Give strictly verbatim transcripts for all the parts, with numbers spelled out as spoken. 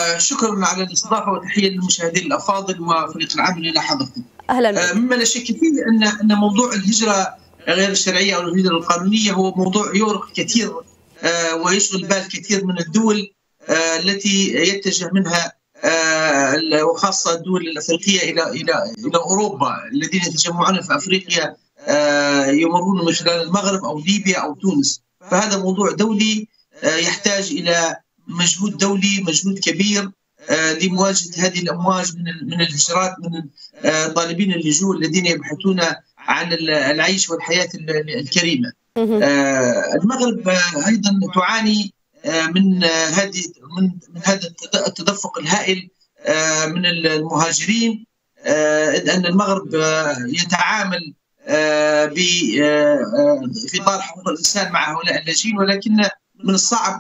شكرا على الاستضافه وتحيه للمشاهدين الافاضل وفريق العمل الى حضرتك. اهلا. مما لا شك فيه ان ان موضوع الهجره غير الشرعيه او الهجره القانونيه هو موضوع يؤرق كثير ويشغل بال كثير من الدول التي يتجه منها وخاصه الدول الافريقيه الى الى الى اوروبا، الذين يتجمعون في افريقيا يمرون من خلال المغرب او ليبيا او تونس. فهذا موضوع دولي يحتاج الى مجهود دولي، مجهود كبير لمواجهه هذه الامواج من من الهجرات، من طالبين اللجوء الذين يبحثون عن العيش والحياه الكريمه. المغرب ايضا تعاني من هذه من هذا التدفق الهائل من المهاجرين، اذ ان المغرب يتعامل في اطار حقوق الانسان مع هؤلاء اللاجئين، ولكن من الصعب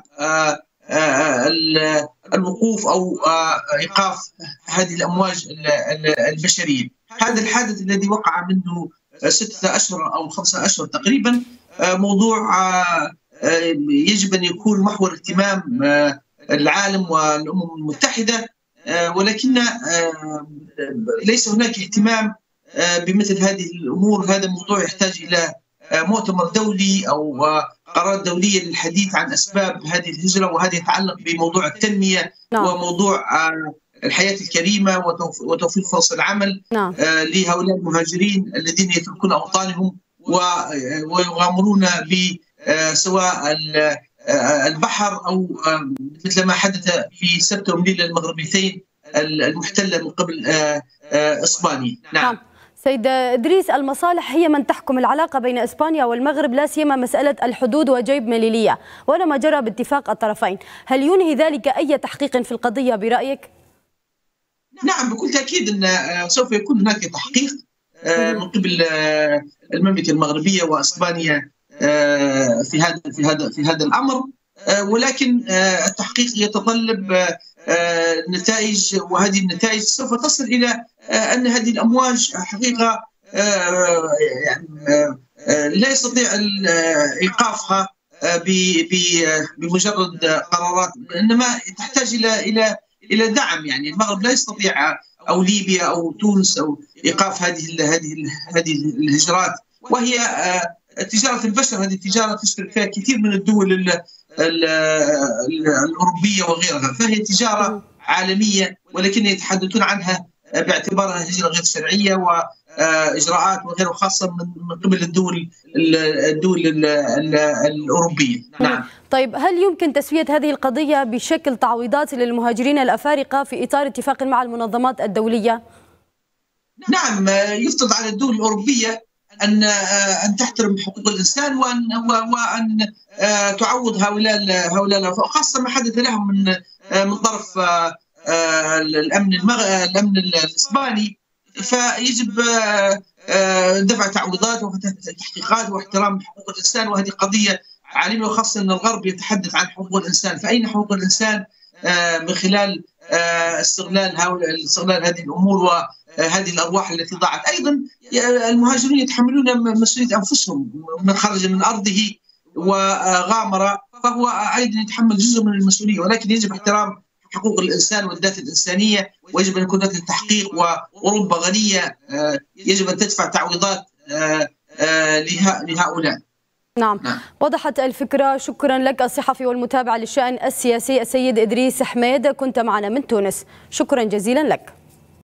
الوقوف او ايقاف هذه الامواج البشريه. هذا الحادث الذي وقع منذ ستة اشهر او خمسة اشهر تقريبا موضوع يجب ان يكون محور اهتمام العالم والامم المتحده، ولكن ليس هناك اهتمام بمثل هذه الامور. هذا الموضوع يحتاج الى مؤتمر دولي او قرارات دوليه للحديث عن اسباب هذه الهجره، وهذا يتعلق بموضوع التنميه نعم. وموضوع الحياه الكريمه وتوفير فرص العمل نعم. لهؤلاء المهاجرين الذين يتركون اوطانهم ويغامرون ب سواء البحر او مثل ما حدث في سبته ومليله المغربيتين المحتله من قبل اسبانيا. نعم. سيد إدريس، المصالح هي من تحكم العلاقة بين إسبانيا والمغرب، لا سيما مسألة الحدود وجيب مليلية ولا ما جرى باتفاق الطرفين. هل ينهي ذلك أي تحقيق في القضية برأيك؟ نعم بكل تأكيد أن سوف يكون هناك تحقيق من قبل المملكة المغربية وإسبانيا في هذا في هذا في هذا الأمر، ولكن التحقيق يتطلب نتائج، وهذه النتائج سوف تصل إلى أن هذه الأمواج حقيقة يعني لا يستطيع إيقافها بمجرد قرارات، إنما تحتاج إلى إلى إلى دعم. يعني المغرب لا يستطيع أو ليبيا أو تونس أو إيقاف هذه هذه هذه الهجرات، وهي تجارة البشر. هذه التجارة تشترك فيها كثير من الدول ال ال الأوروبية وغيرها، فهي تجارة عالمية، ولكن يتحدثون عنها باعتبارها هجرة غير شرعية وإجراءات وغيره، خاصة من قبل الدول الدول الأوروبية. نعم. طيب، هل يمكن تسوية هذه القضية بشكل تعويضات للمهاجرين الأفارقة في إطار اتفاق مع المنظمات الدولية؟ نعم، يفترض على الدول الأوروبية أن أن تحترم حقوق الإنسان وأن وأن تعوض هؤلاء هؤلاء خاصة ما حدث لهم من من طرف الأمن الأمن الإسباني. فيجب دفع تعويضات وتحقيقات واحترام حقوق الإنسان، وهذه قضية عالمية، وخاصة أن الغرب يتحدث عن حقوق الإنسان. فأين حقوق الإنسان من خلال استغلال هؤلاء استغلال هذه الأمور وهذه الأرواح التي ضاعت؟ أيضا المهاجرون يتحملون مسؤولية أنفسهم، من خرج من أرضه وغامر فهو أيضا يتحمل جزء من المسؤولية، ولكن يجب احترام حقوق الإنسان والذات الإنسانية، ويجب أن يكون هناك تحقيق. وأوروبا غنية، يجب أن تدفع تعويضات لهؤلاء. نعم. نعم، وضحت الفكرة. شكرا لك الصحفي والمتابع للشأن السياسي السيد إدريس حميد، كنت معنا من تونس. شكرا جزيلا لك.